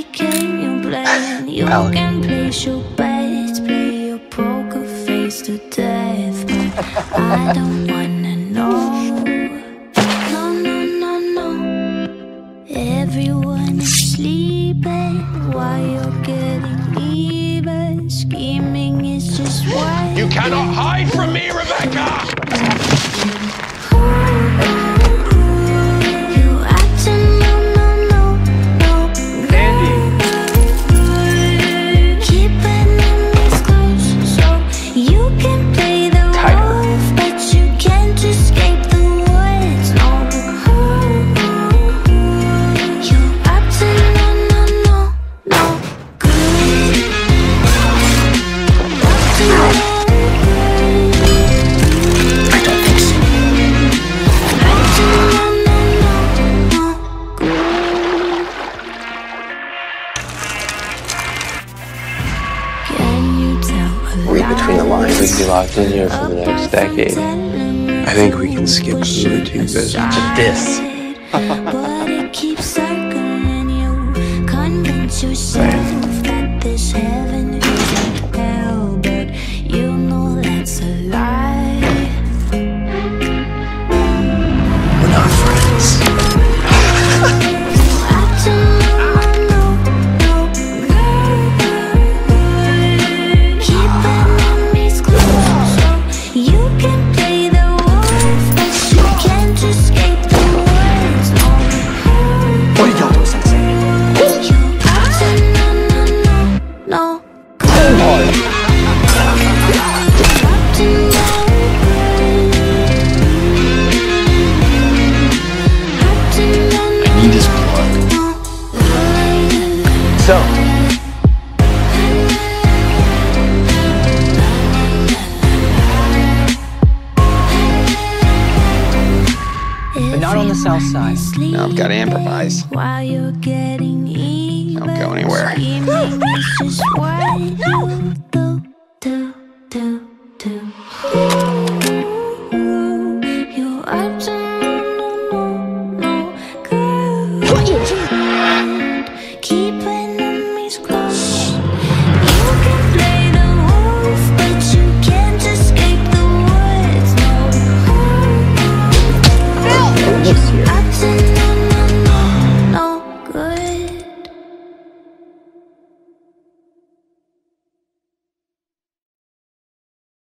game you play. You Alec. can place your bets, play your poker face to death. But I don't wanna know. No, no, no, no. Everyone is sleeping while you're getting even. Scheming is just what You cannot hide from me, Rebecca! We could be locked in here for the next decade. I think we can skip the routine business to this. But it keeps circling you. Convince yourself that this heaven isn't hell, but you know that's a lie. We're not friends. So, but not on the south side. Now I've got to improvise. While you're getting even. Don't go anywhere. Scheming is just what you